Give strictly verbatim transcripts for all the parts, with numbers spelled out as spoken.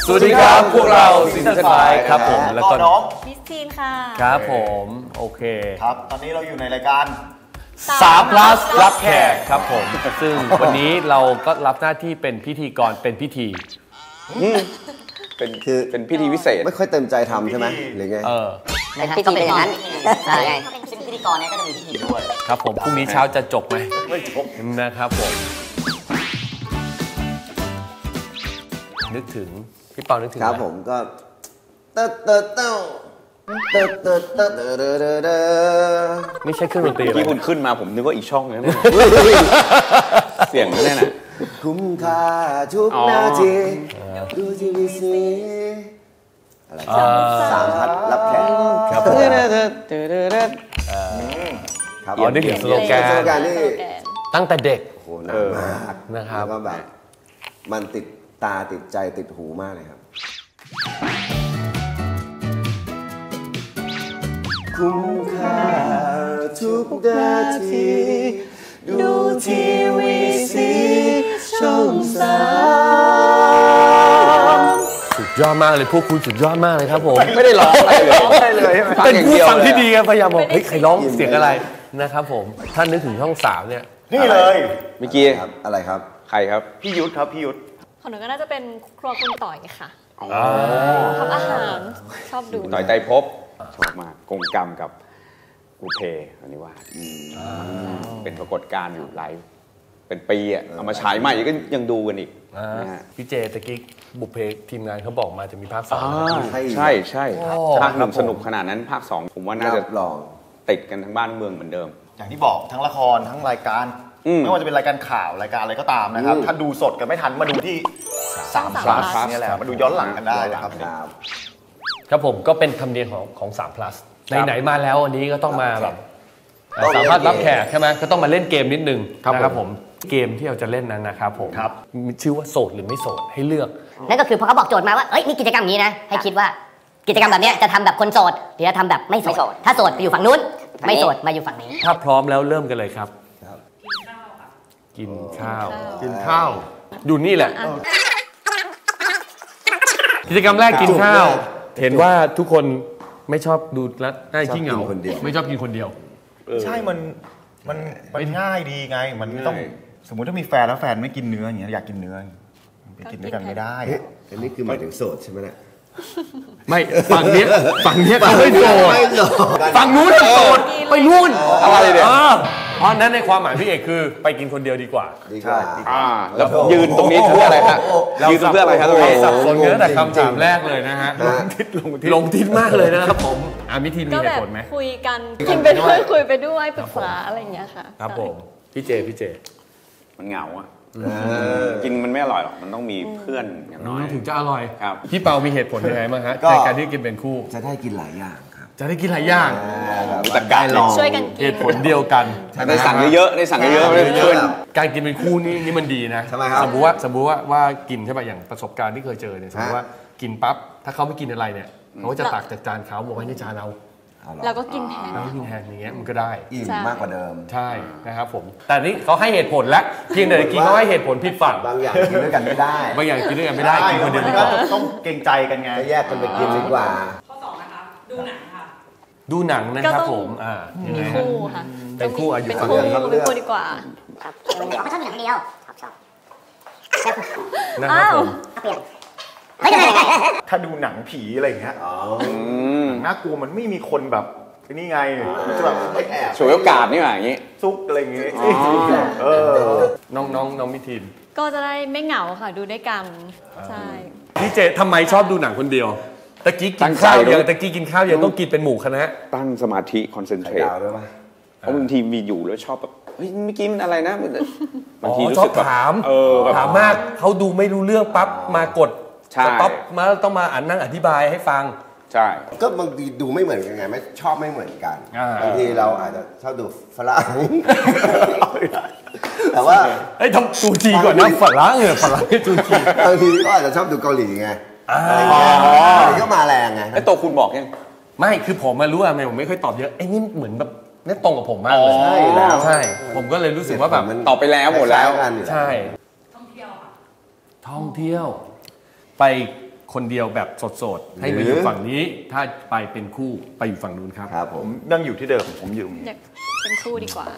สวัสดีครับพวกเราซินเซอร์ไฟครับผมแล้วก็น้องคริสตินค่ะครับผมโอเคครับตอนนี้เราอยู่ในรายการสาม plus รับแขกครับผมซึ่งวันนี้เราก็รับหน้าที่เป็นพิธีกรเป็นพิธีเป็นคือเป็นพิธีพิเศษไม่ค่อยเต็มใจทำใช่ไหมหรือไงเออเป็นพิธีเป็นอย่างนั้นใช่ไงถ้าเป็นพิธีกรเนี่ยก็จะมีพิธีด้วยครับผมพรุ่งนี้เช้าจะจบไหมไม่จบนะครับผมนึกถึงพี่เปานึกถึงครับผมก็เต้เต้เต้เต้เต้เต้เต้เต้เต้เต้ไม่ใช่เครื่องดนตรีที่คุณขึ้นมาผมนึกว่าอีกช่องนึงเสียงแน่น่ะคุ้มค่าทุกนาทีดูทีวีซีอะไรสามพัดรับแขกครับผมครับอ๋อนึกถึงสโลแกนตั้งแต่เด็กโอ้นานมากนะครับก็แบบมันติดตาติดใจติดหูมากเลยครับคุ้มค่าทุกนาทีดูทีวีซีช่องสามสุดยอดมากเลยพวกคุณสุดยอดมากเลยครับผมไม่ได้ร้องอะไรเลยร้องได้เลยเป็นผู้ฟังที่ดีครับพยายามบอกเฮ้ยใครร้องเสียงอะไรนะครับผมท่านนึกถึงช่องสามเนี่ยนี่เลยเมื่อกี้อะไรครับใครครับพี่ยุทธครับพี่ยุทธของหนูก็น่าจะเป็นครัวคุณต่อยค่ะทำอาหารชอบดูต่อยไตรภพชอบมากกงกรรมกับกูเพอันนี้ว่าเป็นปรากฏการณ์อยู่หลายเป็นปีอ่ะเอามาฉายใหม่ก็ยังดูกันอีกพี่เจตะกี้บุพเพทีมงานเขาบอกมาจะมีภาคสองใช่ใช่ภาคหนึ่งสนุกขนาดนั้นภาคสองผมว่าน่าจะลองติดกันทั้งบ้านเมืองเหมือนเดิมอย่างที่บอกทั้งละครทั้งรายการไม่ว่าจะเป็นรายการข่าวรายการอะไรก็ตามนะครับถ้าดูสดกันไม่ทันมาดูที่สาม plus นี่แหละมาดูย้อนหลังกันได้นะครับครับผมก็เป็นธรรมเนียมของของสาม plus ไหนๆมาแล้ววันนี้ก็ต้องมาแบบสามารถรับแขกใช่ไหมก็ต้องมาเล่นเกมนิดนึงนะครับผมเกมที่เราจะเล่นนั้นนะครับผมชื่อว่าโสดหรือไม่โสดให้เลือกนั่นก็คือพอเขาบอกโจทย์มาว่าเอ้ยมีกิจกรรมนี้นะให้คิดว่ากิจกรรมแบบนี้จะทำแบบคนโสดหรือจะทำแบบไม่โสดถ้าโสดไปอยู่ฝั่งนู้นไม่โสดมาอยู่ฝั่งนี้ถ้าพร้อมแล้วเริ่มกันเลยครับกินข้าวกินข้าวอยู่นี่แหละกิจกรรมแรกกินข้าวเห็นว่าทุกคนไม่ชอบดูแล้วน่าขี้เหงาไม่ชอบกินคนเดียวใช่มันมันมันง่ายดีไงมันไม่ต้องสมมุติถ้ามีแฟนแล้วแฟนไม่กินเนื้ออย่างเงี้ยอยากกินเนื้อไปกินด้วยกันไม่ได้อันนี้คือหมายถึงโสดใช่ไหมเนี่ยไม่ฝั่งนี้ฝั่งนี้เขาไม่โสดฝั่งนู้นโสดไปนู่นอะไรเนี่ยเพราะนั้นในความหมายพี่เอกคือไปกินคนเดียวดีกว่าดีกว่าแล้วยืนตรงนี้เพื่ออะไรฮะยืนเพื่ออะไรครับตรงนี้สับสนเยอะแต่คำถามแรกเลยนะฮะลงทิศลงทิศลงทิศมากเลยนะครับผมอ่ะมิทีนมีเหตุผลไหมคุยกันกินไปด้วยคุยไปด้วยปรึกษาอะไรอย่างเงี้ยค่ะครับผมพี่เจพี่เจมันเหงาอ่ะกินมันไม่อร่อยหรอกมันต้องมีเพื่อนอย่างน้อยถึงจะอร่อยครับพี่เปามีเหตุผลยังไงบ้างฮะในการที่กินเป็นคู่จะได้กินหลายอย่างครับจะได้กินหลายอย่างแต่การลองช่วยกันกินเหตุผลเดียวกันในสั่งเยอะๆในสั่งเยอะๆเพื่อนการกินเป็นคู่นี่นี่มันดีนะสมมติว่าสมมติว่าว่ากินใช่ป่ะอย่างประสบการณ์ที่เคยเจอเนี่ยสมมติว่ากินปั๊บถ้าเขาไม่กินอะไรเนี่ยเขาก็จะตักจากจานเขาบอกไว้ในจานเราเราก็กินแทนเราก็กินแทนอย่างเงี้ยมันก็ได้อิ่มมากกว่าเดิมใช่นะครับผมแต่นี่เขาให้เหตุผลแล้วเพียงแต่กินเขาให้เหตุผลผิดฝั่งบางอย่างกินด้วยกันไม่ได้บางอย่างกินด้วยกันไม่ได้กินคนเดียวดีกว่าต้องเกรงใจกันไงแยกกันไปกินดีกว่าข้อสองนะคะดูหนังค่ะดูหนังนะครับผมอ่าเป็นคู่ค่ะเป็นคู่อายุฝั่งเดียวเป็นคู่ดีกว่าครับคนเดียวไม่ชอบหนังเดียวชอบชอบนะครับผมถ้าดูหนังผีอะไรอย่างเงี้ยน่ากลัวมันไม่มีคนแบบนี่ไงมันจะแบบแอบฉวยโอกาสนี่หว่าอย่างงี้ซุกอะไรอย่างงี้เออน้องน้องน้องมิทินก็จะได้ไม่เหงาค่ะดูด้วยกันใช่พี่เจทำไมชอบดูหนังคนเดียวตะกี้กินข้าวยังตะกี้กินข้าวยังต้องกินเป็นหมู่คณะตั้งสมาธิคอนเซนเทรตเพราะบางทีมีอยู่แล้วชอบแบบเฮ้ยเมื่อกี้มันอะไรนะบางทีชอบถามถามมากเขาดูไม่รู้เรื่องปั๊บมากดสต็อปมาต้องมาอ่านนั่งอธิบายให้ฟังใช่ก็บางทีดูไม่เหมือนกันไงไม่ชอบไม่เหมือนกันบางทีเราอาจจะชอบดูฝรั่งแต่ว่าไอ้ทำจูจีก่อนนะฝรั่งเหรอฝรั่งจูจีบางทีก็อาจจะชอบดูเกาหลีไงอะไรเงี้ยก็มาแรงไงไอ้โตคุณบอกยังไม่คือผมมารู้อะไม่ผมไม่ค่อยตอบเยอะไอ้นี่เหมือนแบบนี่ตรงกับผมมากเลยใช่แล้วใช่ผมก็เลยรู้สึกว่าแบบตอบไปแล้วหมดแล้วใช่ท่องเที่ยวค่ะท่องเที่ยวไปคนเดียวแบบสดๆให้มาอยู่ฝั่งนี้ถ้าไปเป็นคู่ไปอยู่ฝั่งนู้นครับครับผผม มนั่งอยู่ที่เดิมผมอยู่ตรงนี้อยากเป็นคู่ดีกว่า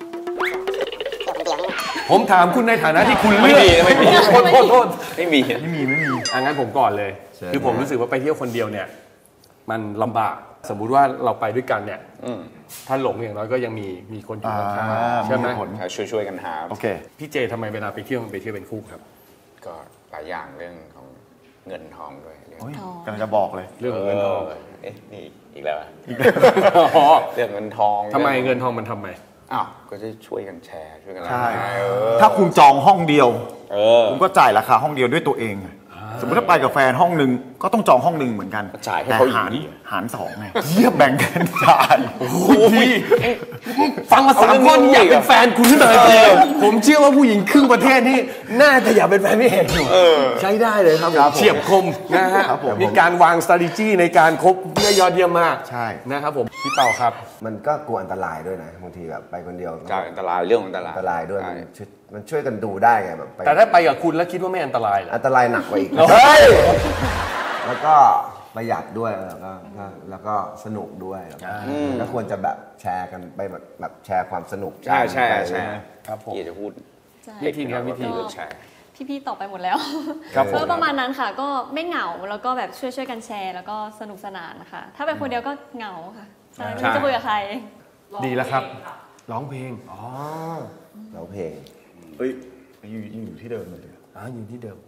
ผมถามคุณในฐานะที่คุณเลือกไม่มีไม่มีโทษโทษโทษไม่มีไม่มีไม่มีอ่ะงั้นผมก่อนเลย คือผมรู้สึกว่าไปเที่ยวคนเดียวเนี่ยมันลำบากสมมุติว่าเราไปด้วยกันเนี่ยถ้าหลงอย่างน้อยก็ยังมีมีคนอยู่ข้างอ่าๆใช่ไหมมีคนช่วยช่วยๆกันหาโอเคพี่เจทำไมเวลาไปเที่ยวมันไปเที่ยวเป็นคู่ครับก็หลายอย่างเรื่องของเงินทองด้วยเรื่องโอ้ยกำลังจะบอกเลยเรื่องของเงินทองเอ๊ะนี่อีกแล้วอะอ๋อเรื่องเงินทองทำไมเงินทองมันทำไมอ้าวก็จะช่วยกันแชร์ช่วยกันใช่เออถ้าคุณจองห้องเดียวเออคุณก็จ่ายราคาห้องเดียวด้วยตัวเอง สมมติถ้าไปกับแฟนห้องหนึ่งก็ต้องจองห้องหนึ่งเหมือนกันจ่ายให้แต่เขาอีกหารหารสองไงเยียบแบ่งกันจ่ายพี่ฟังมาสามข้อนี้อยากเป็นแฟนคุณขึ้นมาเลยผมเชื่อว่าผู้หญิงครึ่งประเทศนี่น่าจะอยากเป็นแฟนพี่เอกอยู่ใช้ได้เลยครับเฉียบคมนะฮะมีการวาง strategy ในการคบเนี่ยยอดเยี่ยมมากใช่นะครับผมพี่เป่าครับมันก็กลัวอันตรายด้วยนะบางทีแบบไปคนเดียวจ่ายอันตรายเรื่องอันตรายอันตรายด้วยใช่มันช่วยมันช่วยกันดูได้ไงแบบไปแต่ถ้าไปกับคุณแล้วคิดว่าไม่อันตรายเหรออันตรายหนักกว่าอีกเฮ้ยแล้วก็ประหยัดด้วยแล้วก็แล้วก็สนุกด้วยแล้วควรจะแบบแชร์กันไปแบบแบบแชร์ความสนุกใช่ใช่ไปใช่ครับผมเกียรจะพูดใช่วิธีนี้ครับวิธีเลือกแชร์พี่ๆตอบไปหมดแล้วครับผมก็ประมาณนั้นค่ะ ก็ไม่เหงาแล้วก็แบบช่วยช่วยๆกันแชร์ แล้วก็สนุกสนานค่ะ ถ้าเป็นคนเดียวก็เหงาค่ะใช่ไม่รู้จะคุยกับใครดีแล้วครับ ร้องเพลงอ๋อร้องเพลงเฮ้ยอยู่อยู่ที่เดิมเลยอ่าอยู่ที่เดิม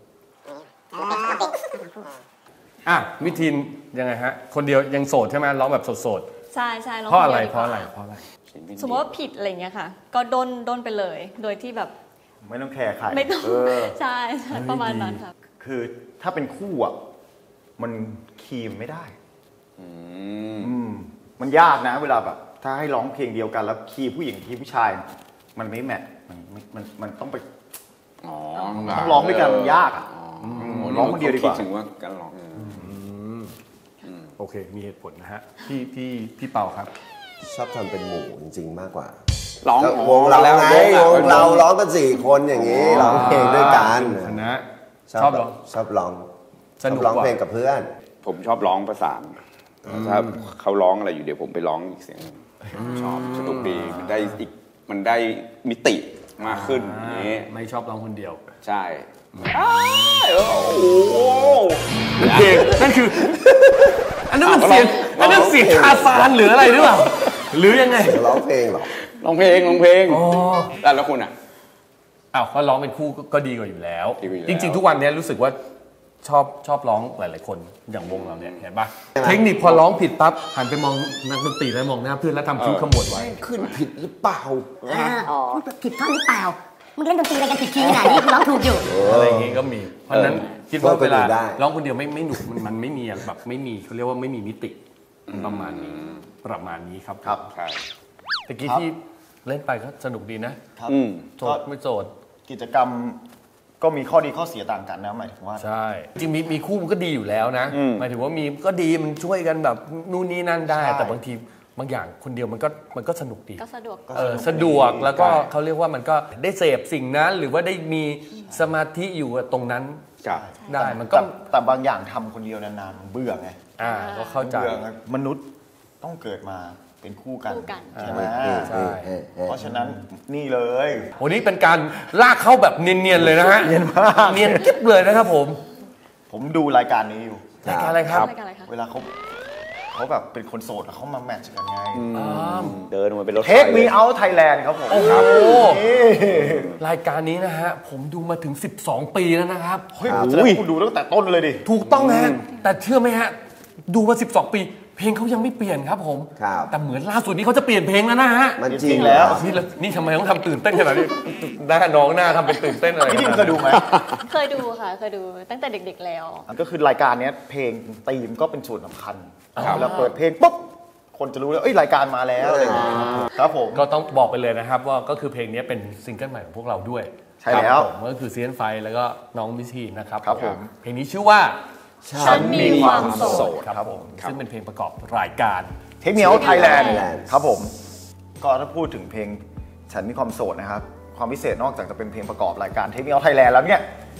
อ่ะวิธียังไงฮะคนเดียวยังโสดใช่ไหมร้องแบบโสดใช่ใช่ๆลงเพราะอะไรคนดียวดีเพกว่ราะอะไรเพราะอะไรสมมติว่าผิดอะไรอย่างเงี้ยค่ะ ก็ด้นด้นไปเลย โดยที่แบบไม่ต้องแคร์ใครไม่ต้องเออใช่ใช่ประมาณนั้นค่ะคือถ้าเป็นคู่อ่ะมันคีย์ไม่ได้อืมมันยากนะเวลาแบบ ถ้าให้ร้องเพลงเดียวกันแล้วคีย์ผู้หญิงคีย์ผู้ชาย มันไม่แมทมันมันมันต้องไปอ๋อต้องร้องด้วยกันมันยากอ่ะ ร้องคนเดียวดีกว่าคิถึงว่าการร้องโอเค มีเหตุผลนะฮะ พี่พี่พี่เป่าครับชอบทำเป็นหมู่จริงๆมากกว่าร้องก็วงเราไงแล้ววงเราร้องกันสี่คนอย่างนี้ร้องเพลงด้วยกันคณะชอบชอบร้องชอบร้องสนุกชอบร้องกว่าเพลงกับเพื่อนผมชอบร้องประสานถ้าเขาร้องอะไรอยู่เดี๋ยวผมไปร้องอีกเสียงหนึ่งชอบสนุกดีมันได้อีกมันได้มิติมากขึ้นอย่างนี้ไม่ชอบร้องคนเดียวใช่โอ้โหเพลงนั่นคือ อันนั้นมันเสียงอันนั้นเสียงคาซานหรืออะไรหรือเปล่าหรือยังไงร้องเพลงเหรอร้องเพลงร้องเพลงแล้วแล้วคุณอ่ะอ้าวก็ร้องเป็นคู่ก็ก็ดีกว่าอยู่แล้วดีกว่าอยู่แล้วจริง ๆ ทุกวันนี้รู้สึกว่าชอบชอบร้องหลาย ๆ คนอย่างวงเราเนี่ยเห็นปะเทคนิคพอร้องผิดปั๊บหันไปมองนักดนตรีแล้วมองหน้าเพื่อนแล้วทำคิ้วขมวดไว้ขึ้นผิดหรือเปล่าพูดแบบผิดท่อนหรือเปล่า มึงเล่นดนตรีอะไรกันผิดคีย์ขนาดนี้กูร้องถูกอยู่อะไรอย่างงี้ก็มี เพราะฉะนั้นคิดว่าเวลาได้ร้องคนเดียวไม่ไม่หนุกมันมันไม่มีแบบไม่มีเขาเรียกว่าไม่มีมิติประมาณนี้ประมาณนี้ครับครับใช่ตะกี้ที่เล่นไปก็สนุกดีนะครับอืมโจทย์ไม่โจทย์กิจกรรมก็มีข้อดีข้อเสียต่างกันนะหมายถึงว่าใช่จริงมีมีคู่มันก็ดีอยู่แล้วนะอืมหมายถึงว่ามีก็ดีมันช่วยกันแบบนู่นนี่นั่นได้ใช่แต่บางทีบางอย่างคนเดียวมันก็มันก็สนุกดีก็สะดวกเออสะดวกแล้วก็เขาเรียกว่ามันก็ได้เสพสิ่งนั้น หรือว่าได้มีสมาธิอยู่กับตรงนั้นครับได้มันก็แต่แต่บางอย่างทำคนเดียวนานๆมันเบื่อไงอ่าก็เข้าใจเบื่อไงมนุษย์ต้องเกิดมาเป็นคู่กันคู่กันใช่ไหมใช่เพราะฉะนั้นนี่เลยวันนี้เป็นการลากเข้าแบบเนียนๆเลยนะฮะเนียนมากเนียนกิ๊บเลยนะครับผมผมดูรายการนี้อยู่รายการอะไรครับรายการอะไรคะเวลาเขาเขาแบบเป็นคนโสดแล้วเขามาแมทช์กันไงเดินมาเป็นรถไฟเทคมีเอาไทยแลนด์ครับผมโอ้โหนี่รายการนี้นะฮะผมดูมาถึงสิบสองปีแล้วนะครับเฮ้ยแสดงว่าคุณดูตั้งแต่ต้นเลยดิถูกต้องฮะแต่เชื่อไหมฮะดูมาสิบสองปี เพลงเขายังไม่เปลี่ยนครับผมครับแต่เหมือนล่าสุดนี้เขาจะเปลี่ยนเพลงแล้วนะฮะมันจจริริงงแล้วนี่เรานี่ทำไมต้องทำตื่นเต้นขนาดนี้หน้าน้องหน้าทำเป็นตื่นเต้นอะไรพี่ดิมเคยดูไหมเคยดูค่ะ เคยดูตั้งแต่เด็กๆแล้วก็คือรายการเนี้ยเพลงธีมก็เป็นส่วนสำคัญเวลาเปิดเพลงปุ๊บคนจะรู้แล้วเอ้ยรายการมาแล้วอะไรอย่างเงี้ยครับผมก็ต้องบอกไปเลยนะครับว่าก็คือเพลงนี้เป็นซิงเกิลใหม่ของพวกเราด้วยใช่แล้วครับผมก็คือเซียนไฟแล้วก็น้องมิทีนะครับครับผมเพลงนี้ชื่อว่าฉันมีความโสดครับผมซึ่งเป็นเพลงประกอบรายการเทคเมียวไทยแลนด์ Thailand ครับผม ก็ถ้าพูดถึงเพลงฉันมีความโสดนะครับ ความพิเศษนอกจากจะเป็นเพลงประกอบรายการเทคเมียวไทยแลนด์แล้วเนี่ย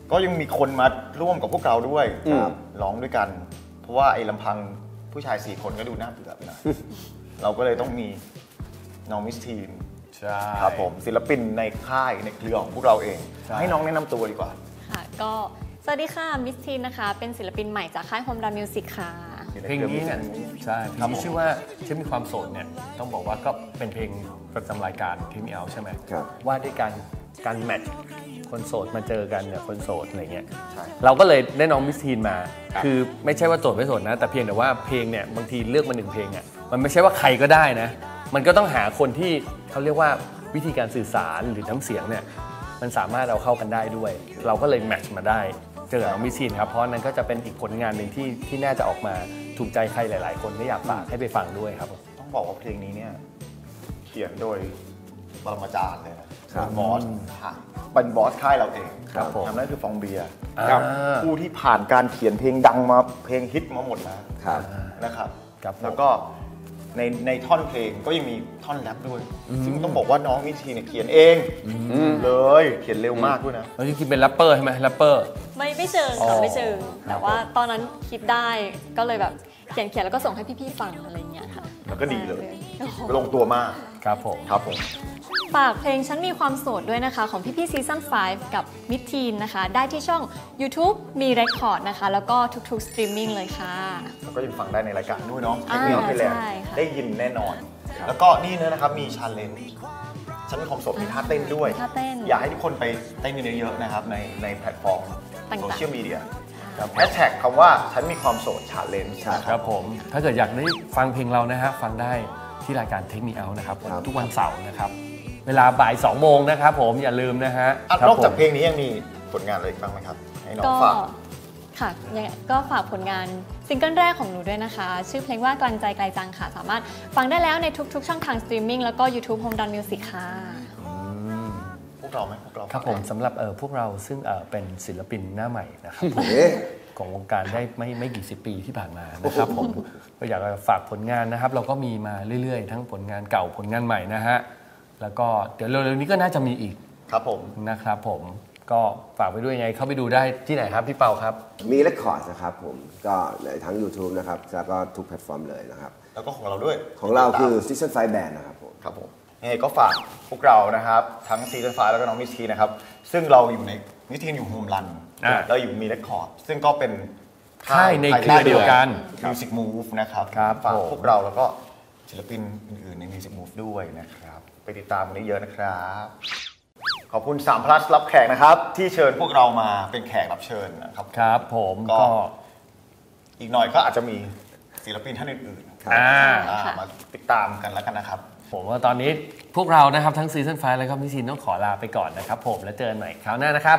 ก็ยังมีคนมาร่วมกับพวกเราด้วยอืมร้องด้วยกัน เพราะว่าไอ้ลำพังผู้ชายสี่คนก็ดูน่าเบื่อไปหน่อย เราก็เลยต้องมีน้องมิสทีนใช่ครับผมศิลปินในค่ายในเครือของพวกเราเองใช่ให้น้องแนะนำตัวดีกว่าค่ะก็สวัสดีค่ะมิสทีนนะคะ เป็นศิลปินใหม่จากค่ายโฮมดามิวสิกค่ะเพลงนี้เนี่ยใช่เพลงนี้ชื่อว่าฉันมีความโสดเนี่ยต้องบอกว่าก็เป็นเพลงประจำรายการที่มีเอาใช่ไหมครับว่าด้วยการการแมทช์คนโสดมาเจอกันเนี่ยคนโสดอะไรเงี้ยใช่เราก็เลยได้น้องมิสทีนมา คือไม่ใช่ว่าโสดไม่โสดนะ แต่เพียงแต่ว่าเพลงเนี่ยบางทีเลือกมาหนึ่งเพลงอ่ะมันไม่ใช่ว่าใครก็ได้นะ มันก็ต้องหาคนที่เขาเรียกว่าวิธีการสื่อสารหรือน้ำเสียงเนี่ยมันสามารถเอาเข้ากันได้ด้วย เราก็เลยแมทช์มาได้เจอกับน้องมิสทีนครับเพราะนั้นก็จะเป็นอีกผลงานหนึ่งที่ที่น่าจะออกมาถูกใจใครหลาย ๆ คนไม่อยากฝากให้ไปฟังด้วยครับผมต้องบอกว่าเพลงนี้เนี่ยเขียนโดยปรมาจารย์เลยนะครับ บอสค่ะเป็นบอสค่ายเราเองครับผมทำนั่นคือฟองเบียร์ครับผู้ที่ผ่านการเขียนเพลงดังมาเพลงฮิตมาหมดแล้วครับนะครับครับผมแล้วก็ในในท่อนเพลงก็ยังมีท่อนแรปด้วย ซึ่งต้องบอกว่าน้องมิทีเนี่ยเขียนเองเลยเขียนเร็วมากด้วยนะแล้วจริงๆเป็นแรปเปอร์ใช่ไหมแรปเปอร์ไม่ไม่เชิงอ๋ค่ะอไม่เชิงครัแต่บว่าตอนนั้นคิดได้ก็เลยแบบเขียนเขียนแล้วก็ส่งให้พี่ๆฟังอะไรอย่างเงี้ยค่ะแล้วก็ดีเลยโอ้โหลงตัวมากครับผมครับผมฝากเพลงฉันมีความโสดด้วยนะคะ ของพี่ๆซีซั่นไฟว์กับมิดทีนนะคะ ได้ที่ช่อง YouTube มี Record นะคะ แล้วก็ทุกๆสตรีมมิ่งเลยค่ะแล้วก็ยังฟังได้ในรายการด้วยเนาะอ่าเทคนิคไทยแลนด์ใช่ค่ะได้ยินแน่นอน แล้วก็นี่นะครับมีชาเลนจ์ฉันมีความสดมีท่าเต้นด้วยท่าเต้นอยากให้ทุกคนไปเต้นกันเยอะๆนะครับในในแพลตฟอร์มต่างๆโซเชียลมีเดียแฮชแท็กคำว่าฉันมีความโสดชาเลนจ์ครับผม ถ้าเกิดอยากได้ฟังเพลงเรานะฮะฟังได้ที่รายการเทคนิคเอานะครับผมครับทุกวันเสาร์นะครับ เวลาบ่ายสองโมงนะครับผมอย่าลืมนะฮะอ่ะครับนอกจากผมเพลงนี้ยังมีผลงานอะไรอีกบ้างไหมครับ ให้น้องก็ฝากค่ะยังไงก็ฝากผลงานซิงเกิลแรกของหนูด้วยนะคะ ชื่อเพลงว่ากลางใจไกลจังค่ะ สามารถฟังได้แล้วในทุกๆ ช่องทางสตรีมมิ่งแล้วก็ YouTube Home Done Music ค่ะพวกเราไหมพวกเราครับผมสำหรับเออพวกเราซึ่งเออเป็นศิลปินหน้าใหม่นะครับผมเอ๊ะของวงการได้ไม่ไม่กี่สิบปีที่ผ่านมานะครับผมก็อยากจะฝากผลงานนะครับ เราก็มีมาเรื่อยๆ ทั้งผลงานเก่าผลงานใหม่นะฮะแล้วก็เดี๋ยวเร็วๆนี้ก็น่าจะมีอีกครับผมนะครับผมก็ฝากไปด้วยไงเข้าไปดูได้ที่ไหนครับพี่เปาครับมีเรคคอร์ดนะครับผม ก็ในทั้ง YouTube นะครับ แล้วก็ทุกแพลตฟอร์มเลยนะครับแล้วก็ของเราด้วยของเราคือ Season ไฟว์ Band นะครับผมครับผมยังไงก็ฝากพวกเรานะครับทั้งซีซั่นไฟแล้วก็น้องมิสทีนะครับซึ่งเราอยู่ในมิสทีอยู่โฮมรันอ่าเราอยู่มีเรคคอร์ดซึ่งก็เป็นค่ายในเครือเดียวกันมิวสิกมูฟนะครับครับฝากผมพวกเราแล้วก็ศิลปินอื่นๆในมิวสิกมูฟด้วยนะครับ ไปติดตามกันได้เยอะนะครับ ขอบคุณสาม plus รับแขกนะครับ ที่เชิญพวกเรามาเป็นแขกรับเชิญนะครับครับผมก็ก็อีกหน่อยก็อาจจะมีศิลปินท่านอื่นๆอ่าอ่ามาติดตามกันแล้วกันนะครับผมว่าตอนนี้พวกเรานะครับทั้งซีซั่นไฟแล้วก็มิซินต้องขอลาไปก่อนนะครับผมแล้วเจอกันใหม่คราวหน้านะครับ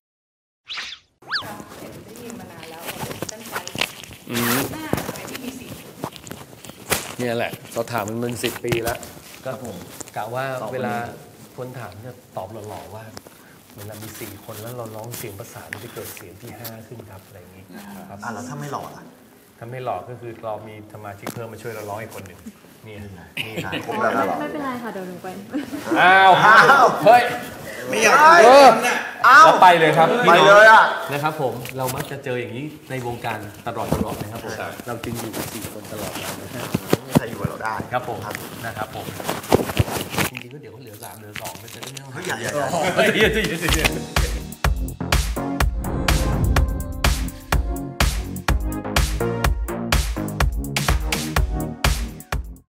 ได้ยินมานานแล้วต้นไฟอืมหน้าอะไรที่มีสีเนี่ยแหละเราถามมันมันสิบปีแล้วก็ผมกะว่าเวลาคนถามจะตอบหล่อๆว่าเวลามีสี่คนแล้วเราร้องเสียงประสานมันจะเกิดเสียงที่ห้าขึ้นครับอะไรอย่างนี้ครับอ่ะแล้วถ้าไม่หล่อล่ะถ้าไม่หล่อก็คือเรามีสมาชิกเพิ่มมาช่วยเราร้องอีกคนหนึ่งนี่นี่นะผมแล้วนะไม่เป็นไรค่ะ เดี๋ยวหนูไปอ้าวเฮ้ยไม่อยากเอออ้าวเราไปเลยครับไปเลยอ่ะนะครับผมเรามักจะเจออย่างนี้ในวงการตลอดตลอดนะครับผมเราจึงอยู่กันสี่คนตลอดมานะครับไม่มีใครอยู่กับเราได้ครับผมนะครับผมจริงๆก็เดี๋ยวก็เหลือสามเหลือสองไม่จะได้ไม่ต้องเฮ้ยอย่าอย่าเฮ้ยเดี๋ยวเดี๋ยวเดี๋ยว